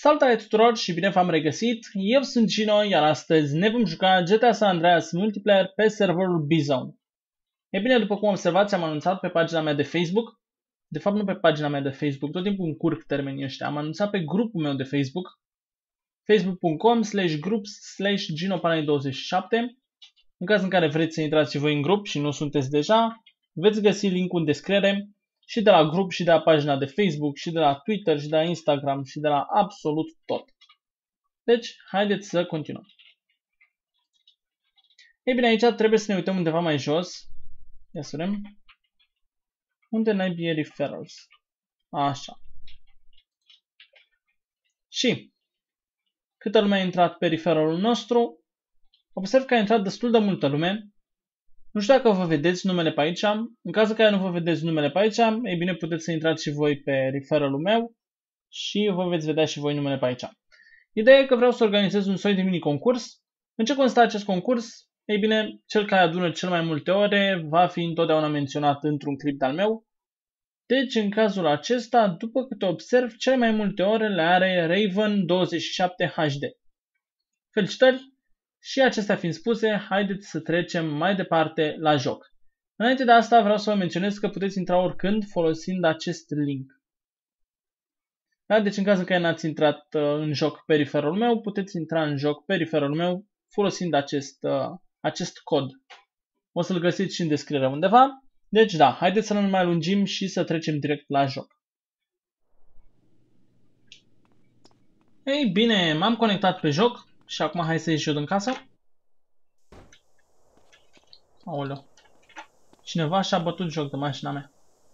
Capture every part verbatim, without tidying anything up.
Salutare tuturor și bine v-am regăsit! Eu sunt Gino, iar astăzi ne vom juca G T A San Andreas Multiplayer pe serverul B-Zone. E bine, după cum observați, am anunțat pe pagina mea de Facebook, de fapt nu pe pagina mea de Facebook, tot timpul încurc termenii ăștia, am anunțat pe grupul meu de Facebook, facebook punct com slash groups slash gino panay douăzeci și șapte. În caz în care vreți să intrați și voi în grup și nu sunteți deja, veți găsi linkul în descriere și de la grup și de la pagina de Facebook și de la Twitter și de la Instagram și de la absolut tot. Deci, haideți să continuăm. Ei bine, aici trebuie să ne uităm undeva mai jos. Ia să vedem. Unde naibii e referrals? Așa. Și câtă lume a intrat pe referralul nostru? Observ că a intrat destul de multă lume. Nu știu dacă vă vedeți numele pe aici. În cazul în care nu vă vedeți numele pe aici, ei bine, puteți să intrați și voi pe referralul meu și vă veți vedea și voi numele pe aici. Ideea e că vreau să organizez un soi de mini-concurs. În ce constă acest concurs? Ei bine, cel care adună cel mai multe ore va fi întotdeauna menționat într-un clip de-al meu. Deci, în cazul acesta, după câte observ, cele mai multe ore le are Raven douăzeci și șapte H D. Felicitări! Și acestea fiind spuse, haideți să trecem mai departe la joc. Înainte de asta vreau să vă menționez că puteți intra oricând folosind acest link. Da? Deci în cazul în care n-ați intrat uh, în joc pe referralul meu, puteți intra în joc pe referralul meu folosind acest, uh, acest cod. O să-l găsiți și în descriere undeva. Deci da, haideți să nu mai lungim și să trecem direct la joc. Ei bine, m-am conectat pe joc. Și acum hai să ieși eu din casă. Aoleu. Cineva și-a bătut joc de mașina mea.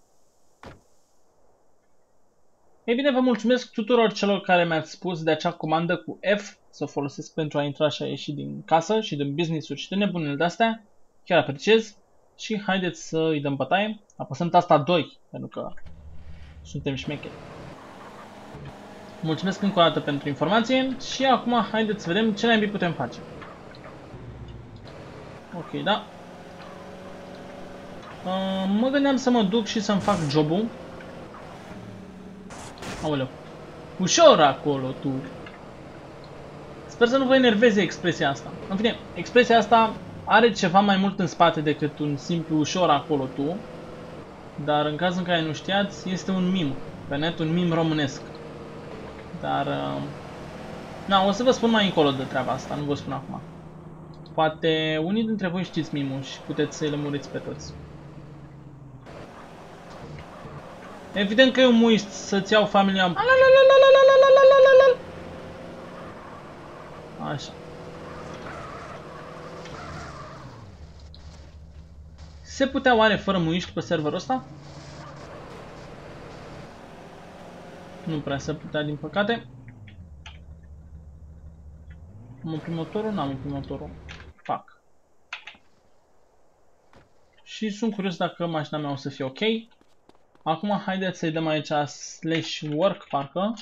Ei bine, vă mulțumesc tuturor celor care mi-ați spus de acea comandă cu F să o folosesc pentru a intra și a ieși din casă și din business-uri și de nebunile de-astea. Chiar apreciez. Și haideți să îi dăm bătaie. Apăsăm tasta doi, pentru că suntem șmecheri. Mulțumesc încă o dată pentru informație și acum haideți să vedem ce naibii putem face. Ok, da. Uh, mă gândeam să mă duc și să-mi fac jobul. Aoleu. Ușor acolo, tu. Sper să nu vă enerveze expresia asta. În fine, expresia asta are ceva mai mult în spate decât un simplu ușor acolo, tu. Dar în cazul în care nu știați, este un mim. Pe net, un mim românesc. Dar, uh, na, o să vă spun mai încolo de treaba asta, nu vă spun acum. Poate unii dintre voi știți mimul și puteți să-i lămuriți pe toți. Evident că eu muist să-ți iau familia. Așa. Se putea oare fără muiști pe serverul ăsta? Nu prea se putea, din păcate. Am oprit motorul? N-am oprit motorul. Fac. Și sunt curios dacă mașina mea o să fie ok. Acum haideți să-i dăm aici slash work, parcă.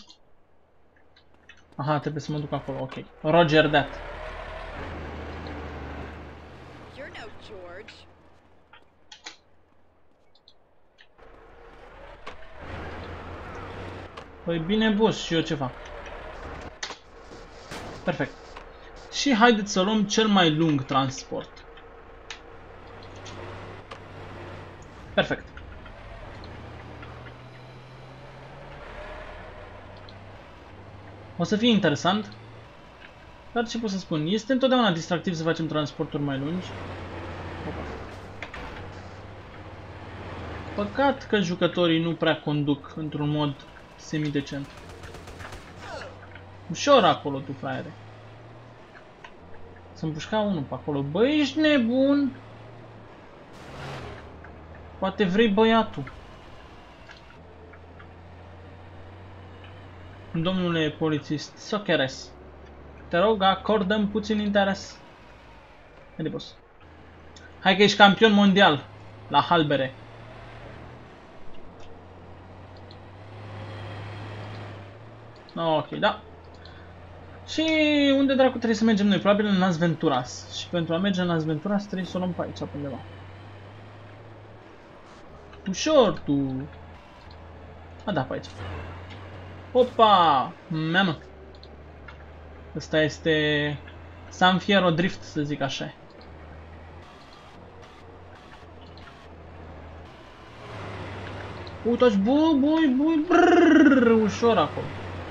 Aha, trebuie să mă duc acolo, ok. Roger that. Păi bine, boss, și eu ce fac? Perfect. Și haideți să luăm cel mai lung transport. Perfect. O să fie interesant. Dar ce pot să spun? Este întotdeauna distractiv să facem transporturi mai lungi. Păcat că jucătorii nu prea conduc într-un mod semidecent. Ușor acolo, tu, fraiere. Să-mi pușca unul pe acolo. Bă, ești nebun? Poate vrei băiatul. Domnule polițist, Socheres, te rog, acordăm puțin interes. Haide, boss. Hai că ești campion mondial la halbere. Ok, da. Și unde dracu trebuie să mergem noi? Probabil în Las Venturas. Și pentru a merge în Las Venturas trebuie să o luăm pe aici, pe undeva. Ușor, tu. A, da, pe aici. Opa! Mamă! Ăsta este San Fierro Drift, să zic așa. Uitați, bă, băi, băi, brrrr, ușor acolo.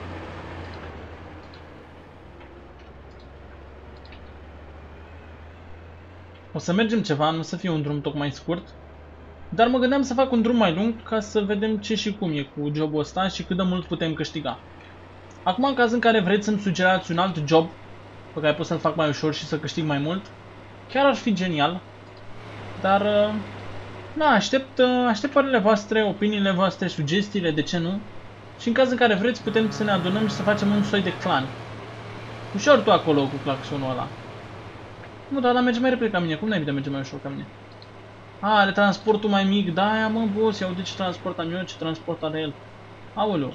O să mergem ceva, nu să fie un drum tocmai scurt. Dar mă gândeam să fac un drum mai lung ca să vedem ce și cum e cu jobul ăsta și cât de mult putem câștiga. Acum, în caz în care vreți să-mi sugerați un alt job pe care pot să-l fac mai ușor și să câștig mai mult, chiar ar fi genial. Dar, na, aștept, aștept părerile voastre, opiniile voastre, sugestiile, de ce nu. Și în caz în care vreți, putem să ne adunăm și să facem un soi de clan. Ușor tu acolo cu claxonul ăla. Nu, dar ăla merge mai repede ca mine. Cum n-ai de merge mai ușor ca mine? A, are transportul mai mic. Da, aia mă, boss, ia uite ce transport am eu, ce transport are el. Aoleu.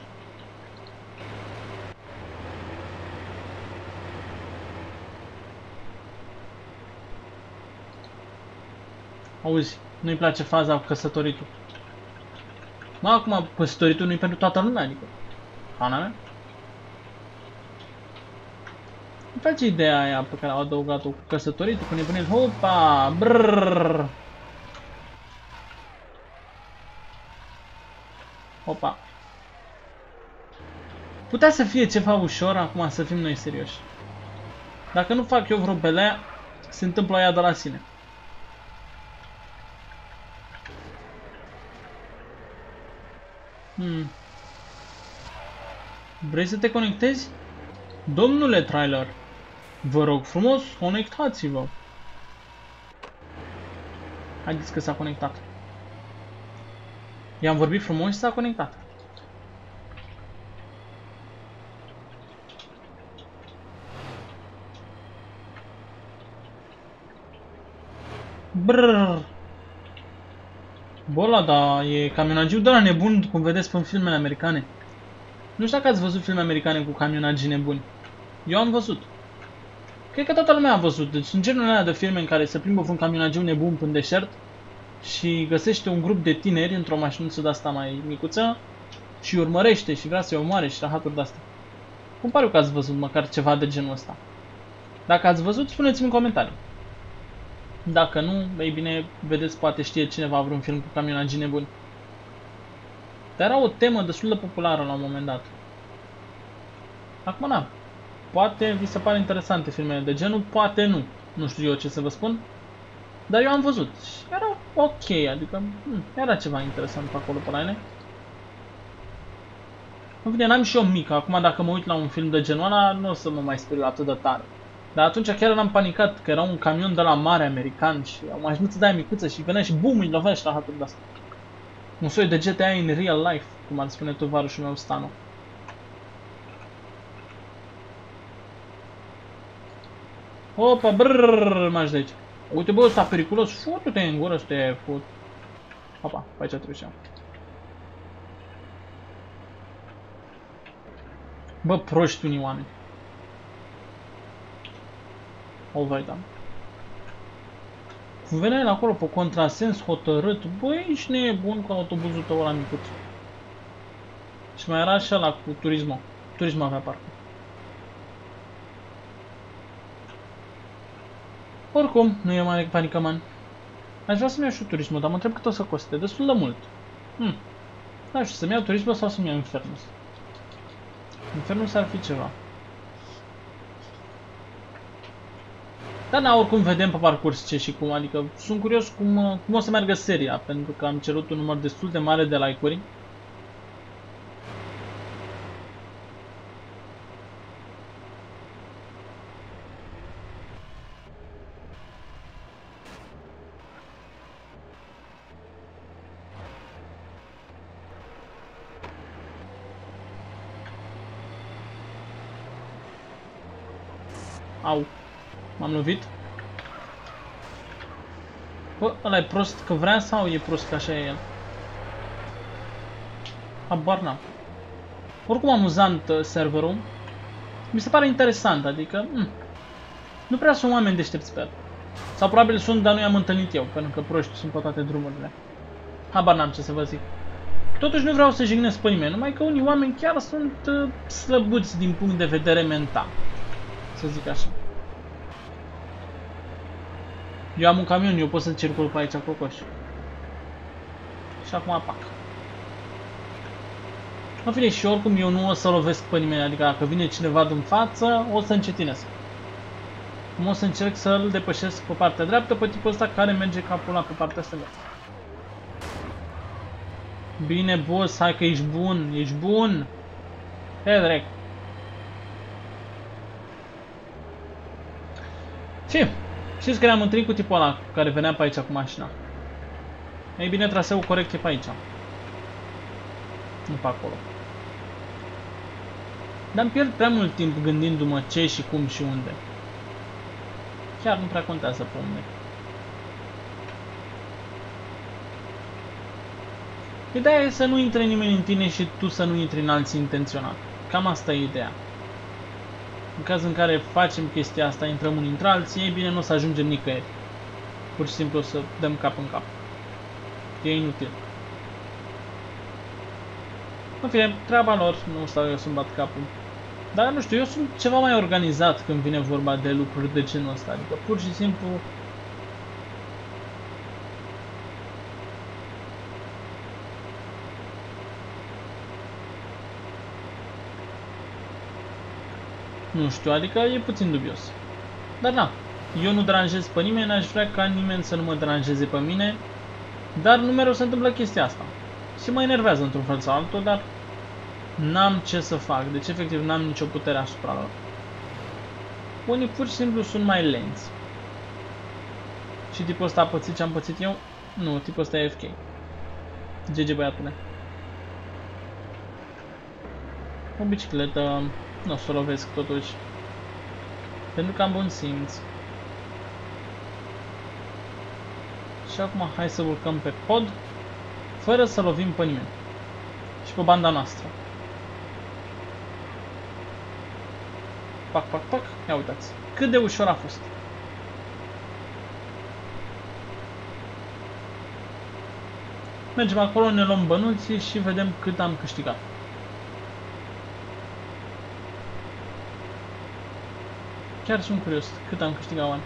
Auzi, nu-i place faza cu căsătoritul. Mă, acum căsătoritul nu-i pentru toată lumea, adică. Pana mea? Îmi place ideea aia pe care au adăugat-o cu căsătoritul, cu nebunil. Hopa! Brrrr! Hopa! Putea să fie ceva ușor, acum să fim noi serioși. Dacă nu fac eu vreo belea, se întâmplă aia de la sine. Hmm. Vrei să te conectezi? Domnule trailer, vă rog frumos, conectați-vă. Haideți că s-a conectat. I-am vorbit frumos și s-a conectat. Brrr. Bola, da, e camionagiu de la nebun, cum vedeți pe filmele americane. Nu știu dacă ați văzut filme americane cu camionagii nebuni. Eu am văzut. Cred că toată lumea a văzut. Deci sunt genul ăla de filme în care se plimbă un camionagiu nebun în deșert și găsește un grup de tineri într-o mașinuță de-asta mai micuță și urmărește și vrea să-i omoare și rahaturi de-astea. Cum pare că ați văzut măcar ceva de genul ăsta. Dacă ați văzut, spuneți-mi în comentarii. Dacă nu, ei bine, vedeți, poate știe cineva vreun film cu camionagii nebuni. Dar era o temă destul de populară la un moment dat. Acum, na, poate vi se pare interesante filmele de genul, poate nu. Nu știu eu ce să vă spun. Dar eu am văzut și era ok, adică hm, era ceva interesant pe acolo pe la ele. În fine, n-am și eu mică, acum dacă mă uit la un film de genul ăla, nu o să mă mai speriu atât de tare. Dar atunci chiar eram panicat, că era un camion de la mare american și o mașinuță de aia micuță și venea și bum, îi lovea și la haturi de asta. Un soi de G T A in real life, cum ar spune tovarășul meu Stano. Opa, brrrr, m-aș de aici. Uite, bă, ăsta periculos, futu-te în gură să te fut. Opa, pe aici trebuie și eu. Bă, proști unii oameni. O vai, da. Venea el acolo pe contrasens hotărât. Băi, ești nebun cu autobuzul tău ăla micuț. Și mai era și ăla cu Turismo. Turismo avea parcă. Oricum, nu e mare panică, man. Aș vrea să-mi iau și Turismo, dar mă întreb cât o să coste. Destul de mult. Hmm. Nu știu, să-mi iau Turismo sau să-mi iau Infernus. Infernus ar fi ceva. Dar na, oricum vedem pe parcurs ce și cum, adică sunt curios cum, cum o să meargă seria, pentru că am cerut un număr destul de mare de like-uri. Au. M-am lovit. Bă, ăla e prost că vrea sau e prost că așa e el? Habar n-am. Oricum amuzant uh, serverul. Mi se pare interesant, adică... Mm, nu prea sunt oameni deștepți pe el. Sau probabil sunt, dar nu i-am întâlnit eu, pentru că proști sunt pe toate drumurile. Habar n-am ce să vă zic. Totuși nu vreau să jignesc pe nimeni, numai că unii oameni chiar sunt uh, slăbuți din punct de vedere mental. să zic așa. Eu am un camion, eu pot să circul pe aici cocoș. Și acum pac. În fine, și oricum eu nu o să lovesc pe nimeni, adică dacă vine cineva din față, o să încetinesc. O să încerc să-l depășesc pe partea dreaptă, pe tipul ăsta care merge capul la pe partea stângă. Bine, boss, hai că ești bun, ești bun! Te drec! Și, știți că ne-am întâlnit cu tipul ăla care venea pe aici cu mașina. Ei bine, traseul corect e pe aici. Nu pe acolo. Dar îmi pierd prea mult timp gândindu-mă ce și cum și unde. Chiar nu prea contează pe unde. Ideea e să nu intre nimeni în tine și tu să nu intri în alții intenționat. Cam asta e ideea. În cazul în care facem chestia asta, intrăm unii între alții, ei bine, nu o să ajungem nicăieri. Pur și simplu o să dăm cap în cap. E inutil. În fine, treaba lor, nu stau eu să-mi bat capul. Dar nu știu, eu sunt ceva mai organizat când vine vorba de lucruri de genul ăsta. Adică pur și simplu... Nu știu, adică e puțin dubios. Dar na, eu nu deranjez pe nimeni, aș vrea ca nimeni să nu mă deranjeze pe mine. Dar nu mereu se întâmplă chestia asta. Și mă enervează într-un fel sau altul, dar... N-am ce să fac, deci efectiv n-am nicio putere asupra lor. Unii pur și simplu sunt mai lenți. Și tipul ăsta a pățit ce am pățit eu? Nu, tipul ăsta e A F K. G G băiatule. O bicicletă, nu o să o lovesc totuși. Pentru că am bun simț. Și acum hai să urcăm pe pod, fără să lovim pe nimeni. Și pe banda noastră. Pac, pac, pac. Ia uitați. Cât de ușor a fost. Mergem acolo, ne luăm bănuții și vedem cât am câștigat. Chiar sunt curios cât am câștigat oameni.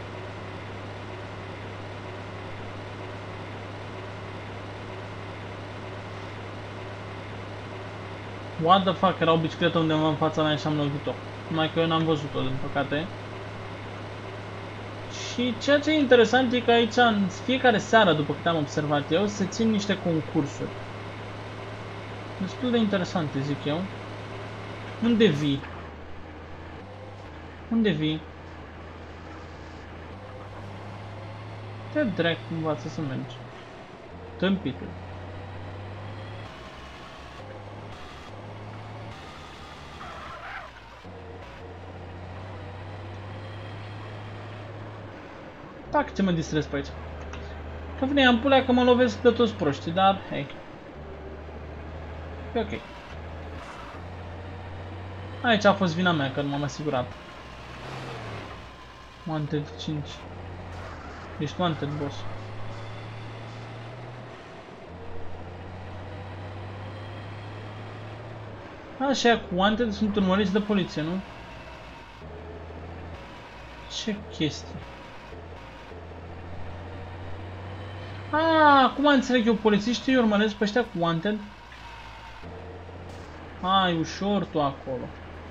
What the fuck, era o bicicletă undeva în fața mea și am lovit-o. Numai că eu n-am văzut-o, din păcate. Și ceea ce e interesant e că aici, în fiecare seară, după câte am observat eu, se țin niște concursuri. Destul de interesante, zic eu. Unde vii? Unde vii? Te dracu, învață să mergi. Tâmpitul. Tac, ce mă distrez pe aici. Că vine ampulea că mă lovesc de toți proștii, dar, hei. E ok. Aici a fost vina mea, că nu m-am asigurat. Wanted cinci. Ești wanted, boss. Așa, cu wanted sunt urmăriți de poliție, nu? Ce chestie. Ah, acum înțeleg eu, polițiștii urmăresc pe ăștia cu wanted. Ai, ușor tu acolo.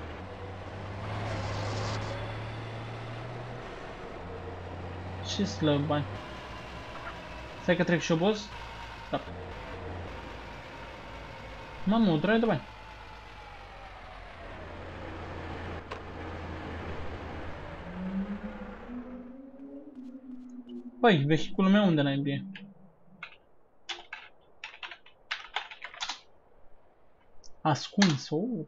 Ce slăb, bani. Stai că trec și-o, boss? Da. Mamă, o draie de bani. Băi, vehiculul meu unde n-ai bine? Ascuns, oh.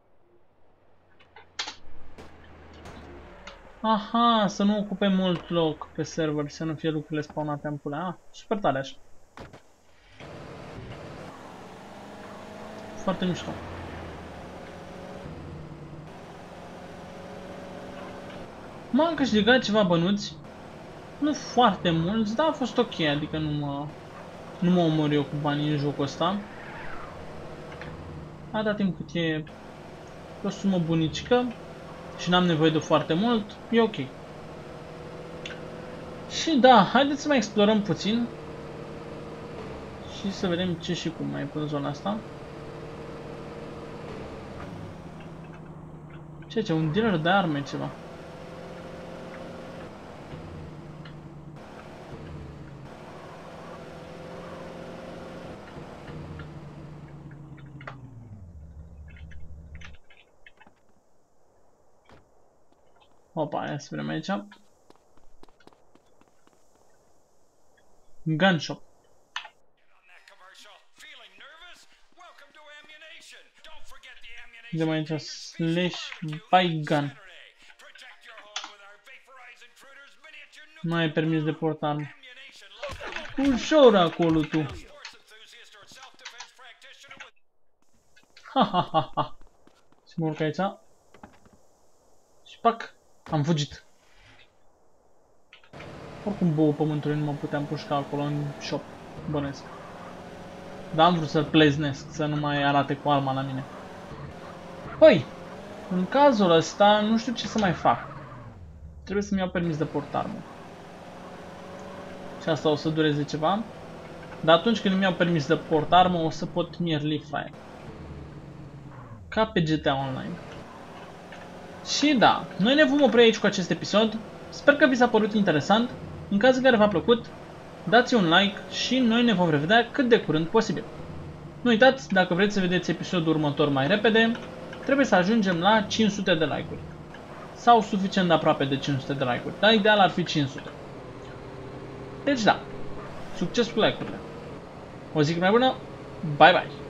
Aha, să nu ocupe mult loc pe server, să nu fie lucrurile spawnate în pula. Ah, super tare așa. Foarte mișto. M-am câștigat ceva bănuți. Nu foarte mulți, dar a fost ok, adică nu mă, nu mă omor eu cu banii în jocul ăsta. Atâta timp cât e o sumă bunicică. și n-am nevoie de foarte mult, e ok. Și da, haideți să mai explorăm puțin și să vedem ce și cum mai e pe zona asta. Ce ce, un dealer de arme ceva. Opa, ia să vedem aici. Gun shop. Vedem aici slash buy gun. Nu ai permis de port armă. Ușor acolo tu. Ha ha ha ha. Și mă urc aici. Și pac. Am fugit. Oricum bău pământului nu mă puteam pușca acolo în shop. Bănesc. Dar am vrut să-l pleznesc, să nu mai arate cu arma la mine. Păi, în cazul ăsta nu știu ce să mai fac. Trebuie să-mi iau permis de port armă. Și asta o să dureze ceva. Dar atunci când îmi iau permis de port armă o să pot mierli fire. Ca pe G T A Online. Și da, noi ne vom opri aici cu acest episod. Sper că vi s-a părut interesant. În cazul în care v-a plăcut, dați un like și noi ne vom revedea cât de curând posibil. Nu uitați, dacă vreți să vedeți episodul următor mai repede, trebuie să ajungem la cinci sute de like-uri. Sau suficient de aproape de cinci sute de like-uri, dar ideal ar fi cinci sute. Deci da, succes cu like-urile. O zi mai bună, bye bye!